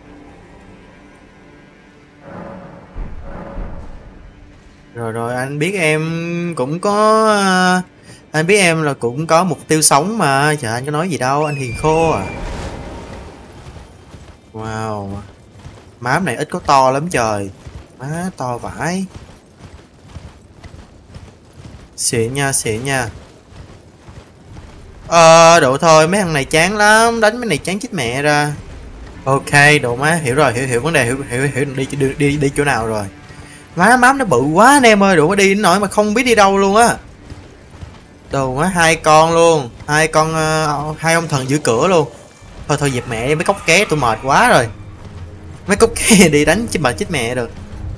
Rồi rồi anh biết em cũng có anh biết em là cũng có mục tiêu sống mà. Trời anh có nói gì đâu, anh hiền khô à. Wow. Map này ít có to lắm trời. Má to vãi. Xịn nha, xịn nha. Ờ độ thôi, mấy thằng này chán lắm, đánh mấy này chán chết mẹ ra. Ok độ má, hiểu rồi, hiểu hiểu vấn đề, hiểu hiểu hiểu đi đi đi, đi chỗ nào rồi. Má mắm nó bự quá anh em ơi, đủ có đi đến nỗi mà không biết đi đâu luôn á. Đồ má, hai con luôn, hai con uh, hai ông thần giữ cửa luôn. Thôi thôi dẹp mẹ mấy cốc ké, tôi mệt quá rồi. Mấy cốc ké đi đánh chứ mà chết mẹ được.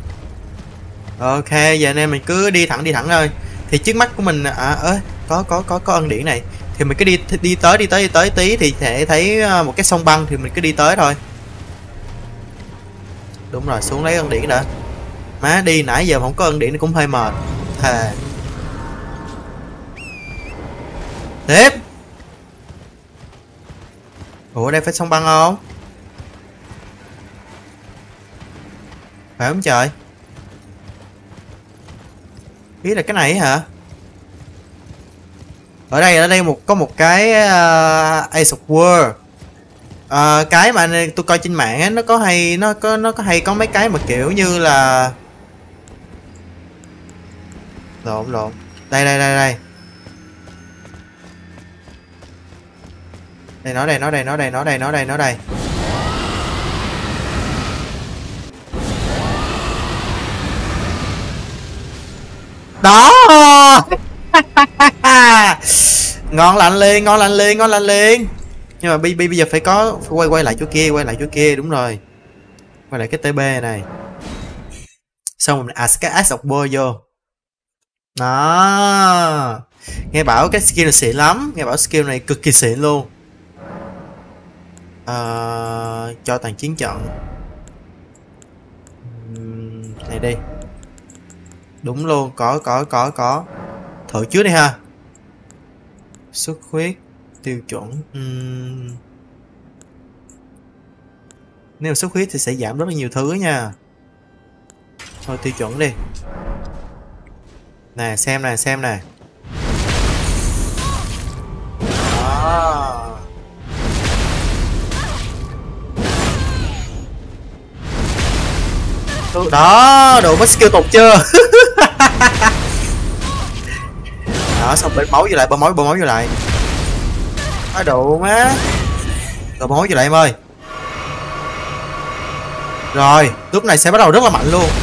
Ok giờ anh em mình cứ đi thẳng đi thẳng thôi. Thì trước mắt của mình à ơi có có có có ân điển này, thì mình cứ đi đi tới đi tới đi tới tí thì sẽ thấy một cái sông băng, thì mình cứ đi tới thôi. Đúng rồi, xuống lấy ân điển đã. Má đi nãy giờ không có ân điển cũng hơi mệt. Thề. Tiếp. Ủa đây phải sông băng không? Phải không trời? Ý là cái này hả? Ở đây ở đây một có một cái uh, Ace of War. Uh, cái mà tôi coi trên mạng á, nó có hay nó có nó có hay có mấy cái mà kiểu như là lộn lộn. Đây đây đây đây. Đây nó đây nó đây nó đây nó đây nó đây nó đây. Đó. Ngon lành liền, ngon lành liền, ngon lành liền. Nhưng mà bây bây giờ phải có phải quay quay lại chỗ kia, quay lại chỗ kia, đúng rồi. Quay lại cái tê bê này. Xong mình à cái Axe of War vô. Đó. Nghe bảo cái skill này xịn lắm, nghe bảo skill này cực kỳ xịn luôn. À, cho tàn chiến trận. Uhm, này đi. Đúng luôn, có có có có. Thử trước đi ha. Xuất huyết tiêu chuẩn. Uhm. Nếu xuất huyết thì sẽ giảm rất là nhiều thứ nha. Thôi tiêu chuẩn đi. Nè xem nè xem nè. Đó. Đó, đồ mất skill tục chưa? Đó, xong bên máu vô lại, bơm máu bơm máu vô lại. Đó đủ má. Rồi máu vô lại em ơi. Rồi, lúc này sẽ bắt đầu rất là mạnh luôn.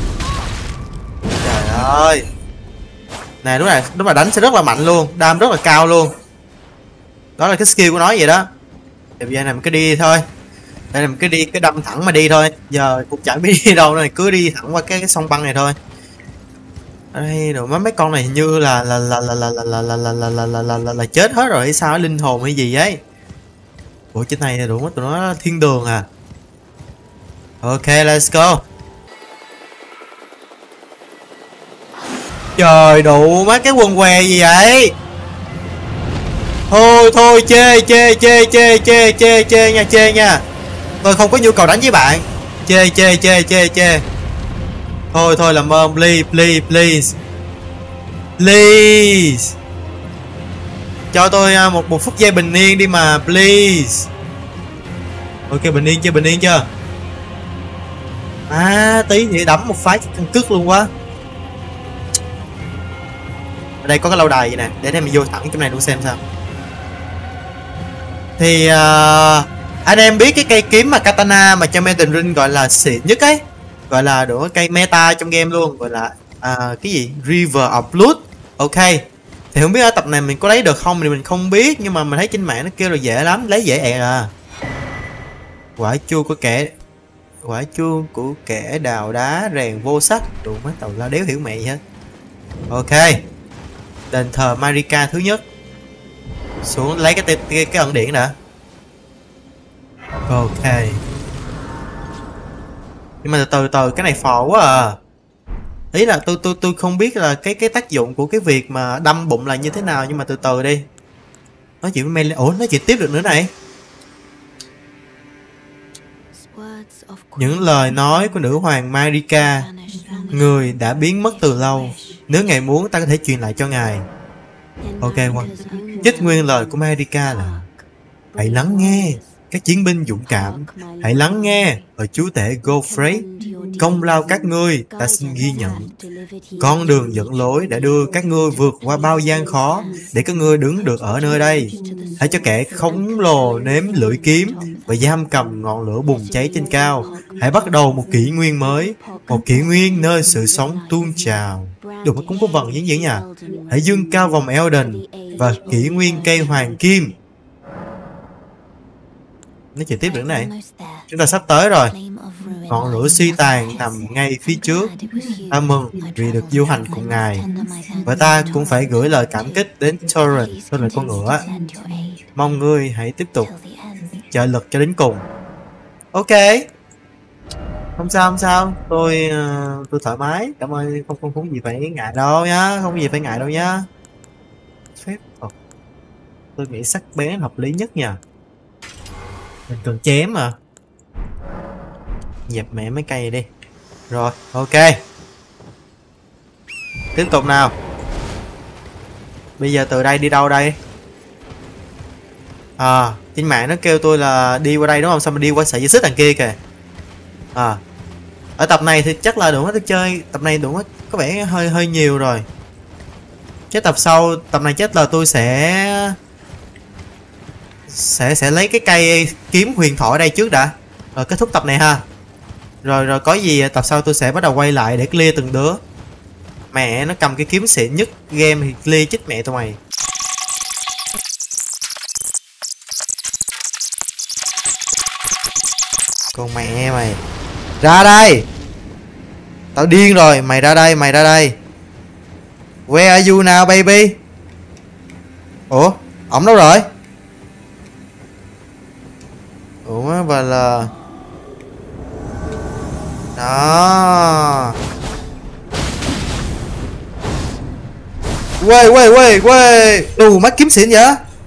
Trời ơi. Nè, lúc này lúc mà đánh sẽ rất là mạnh luôn, đam rất là cao luôn. Đó là cái skill của nó vậy đó. Thì bây giờ này mình cứ đi thôi. Đây là mình cứ đi cái đâm thẳng mà đi thôi. Giờ cũng chẳng biết đi đâu này, cứ đi thẳng qua cái, cái sông băng này thôi. Ở đây rồi mấy mấy con này hình như là là là là là là là là là là là là là là chết hết rồi hay sao, linh hồn hay gì ấy. Ủa trên này đủ mất tụi nó thiên đường à. Ok let's go. Trời đủ má cái quần què gì vậy. Thôi thôi chê chê chê chê chê chê chê nha chê nha. Tôi không có nhu cầu đánh với bạn. Chê chê chê chê chê. Thôi thôi làm ơn please please please. Please. Cho tôi một một phút giây bình yên đi mà please. Ok bình yên chưa bình yên chưa. À tí thì đấm một phát căn cước luôn quá. Ở đây có cái lâu đài vậy nè, để em mình vô thẳng chỗ này luôn xem sao. Thì uh, anh em biết cái cây kiếm mà katana mà trong Elden Ring gọi là xịn nhất ấy, gọi là đổ cây meta trong game luôn, gọi là uh, cái gì River of Blood. Ok thì không biết ở tập này mình có lấy được không thì mình không biết, nhưng mà mình thấy trên mạng nó kêu là dễ lắm, lấy dễ ẹ à. Quả chua của kẻ quả chua của kẻ đào đá rèn vô sắc, đủ mấy tàu la đéo hiểu mẹ gì hết. Ok đền thờ Marika thứ nhất, xuống lấy cái cái, cái ẩn điển đã. Ok nhưng mà từ từ từ cái này phò quá à. Ý là tôi tôi tôi không biết là cái cái tác dụng của cái việc mà đâm bụng là như thế nào, nhưng mà từ từ đi. Nói chuyện với Mel, ủa nói chuyện tiếp được nữa này. Những lời nói của nữ hoàng Marika, người đã biến mất từ lâu. Nếu ngài muốn ta có thể truyền lại cho ngài. Ok quan. Chích nguyên lời của Marika là: hãy lắng nghe các chiến binh dũng cảm, hãy lắng nghe ở chúa tể Godfrey. công lao các ngươi ta xin ghi nhận. Con đường dẫn lối đã đưa các ngươi vượt qua bao gian khó để các ngươi đứng được ở nơi đây. Hãy cho kẻ khổng lồ nếm lưỡi kiếm và giam cầm ngọn lửa bùng cháy trên cao. Hãy bắt đầu một kỷ nguyên mới, một kỷ nguyên nơi sự sống tuôn trào. Đúng, nó cũng có vần diễn diễn nha. Hãy dương cao vòng Elden và kỷ nguyên cây hoàng kim. Nói chuyện tiếp nữa này. Chúng ta sắp tới rồi. Ngọn lửa suy tàn nằm ngay phía trước. Ta mừng vì được du hành cùng ngài. Và ta cũng phải gửi lời cảm kích đến Torrent, tôi là con ngựa. Mong ngươi hãy tiếp tục trợ lực cho đến cùng. Ok. Không sao, không sao. Tôi uh, tôi thoải mái. Cảm ơn. Không không không gì phải ngại đâu nhá. Không có gì phải ngại đâu nhá. Phép thuật. Tôi nghĩ sắc bén hợp lý nhất nha. Mình cần chém mà. Dẹp mẹ mấy cây này đi. Rồi, ok. Tiếp tục nào. Bây giờ từ đây đi đâu đây? À, trên mạng nó kêu tôi là đi qua đây đúng không? Sao mình đi qua sợi dây xích đằng kia kìa. À, ở tập này thì chắc là đủ hết tôi chơi. Tập này đủ hết, có vẻ hơi hơi nhiều rồi. Cái tập sau, tập này chắc là tôi sẽ sẽ sẽ lấy cái cây kiếm huyền thoại ở đây trước đã, rồi kết thúc tập này ha. Rồi rồi có gì tập sau tôi sẽ bắt đầu quay lại để clear từng đứa. Mẹ nó cầm cái kiếm xịn nhất game thì clear chết mẹ tụi mày. Con mẹ mày ra đây. Tao điên rồi. Mày ra đây, mày ra đây. Where are you now baby? Ủa ổng đâu rồi? Ủa và là đó. Quê quê quê quê. Đù mắt kiếm xịn vậy.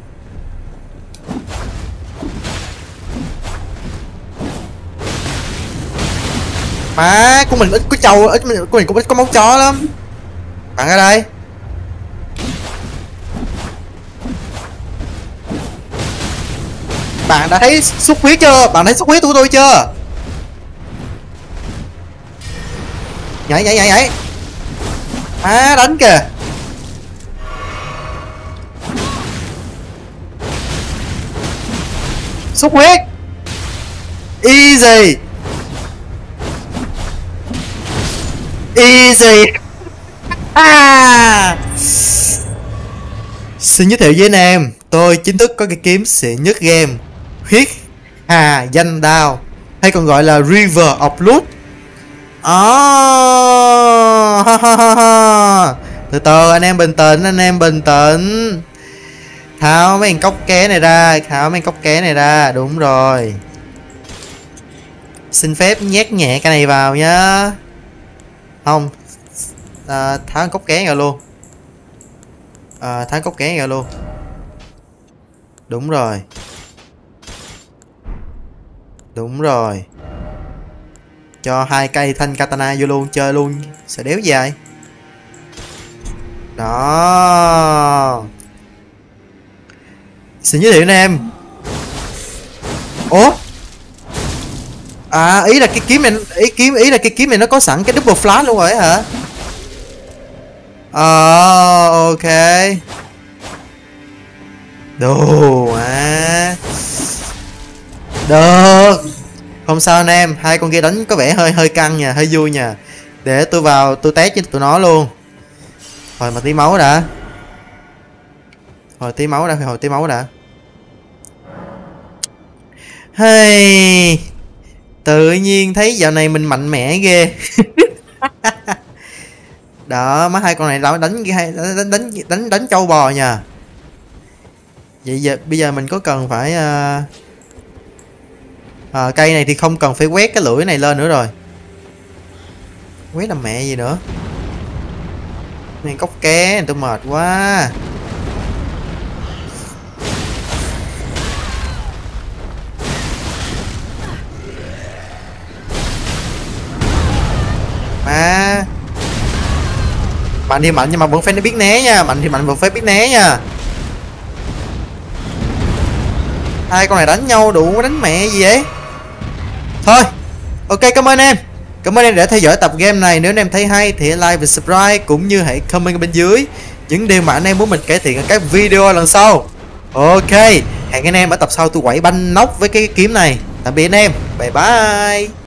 Má của mình ít có trâu, ít của mình cũng ít có máu chó lắm. Bạn ở đây. Bạn đã thấy xuất huyết chưa? Bạn thấy xuất huyết của tôi chưa? Nhảy nhảy nhảy nhảy. À đánh kìa. Xuất huyết. Easy. Easy. À. Xin giới thiệu với anh em, tôi chính thức có cái kiếm xịn nhất game, huyết hà danh đao, hay còn gọi là River of Blood. Oh, ha, ha, ha, ha. Từ từ anh em bình tĩnh, anh em bình tĩnh. Tháo mấy cốc ké này ra, tháo mấy cốc ké này ra, đúng rồi. Xin phép nhét nhẹ cái này vào nhá. Không, à, tháo cốc ké ra luôn. À, tháo cốc ké ra luôn. Đúng rồi. Đúng rồi. Cho hai cây thanh katana vô luôn, chơi luôn, sợ đéo dài. Đó. Xin giới thiệu anh em. Ủa? À ý là cái kiếm này, ý kiếm ý là cái kiếm này nó có sẵn cái double flash luôn rồi hả? Ờ, à, ok. Đồ à. Được. Không sao anh em, hai con kia đánh có vẻ hơi hơi căng nha, hơi vui nha. Để tôi vào tôi test với tụi nó luôn. Hồi mà tí máu đã. Hồi tí máu đã, hồi tí máu đã. Hey. Tự nhiên thấy dạo này mình mạnh mẽ ghê. Đó, má hai con này đánh đánh đánh đánh đánh đánh trâu bò nha. Vậy giờ bây giờ mình có cần phải uh... à, cây này thì không cần phải quét cái lưỡi này lên nữa rồi. Quét làm mẹ gì nữa. Này cốc ké tôi mệt quá. Mà mạnh thì mạnh nhưng mà vẫn phải biết né nha. Mạnh thì mạnh vẫn phải biết né nha. Hai con này đánh nhau đủ đánh mẹ gì vậy. Thôi ok, cảm ơn em. Cảm ơn em đã theo dõi tập game này. Nếu anh em thấy hay thì hãy like và subscribe, cũng như hãy comment bên dưới những điều mà anh em muốn mình cải thiện ở các video lần sau. Ok, hẹn anh em ở tập sau tôi quẩy banh nóc với cái kiếm này. Tạm biệt anh em, bye bye.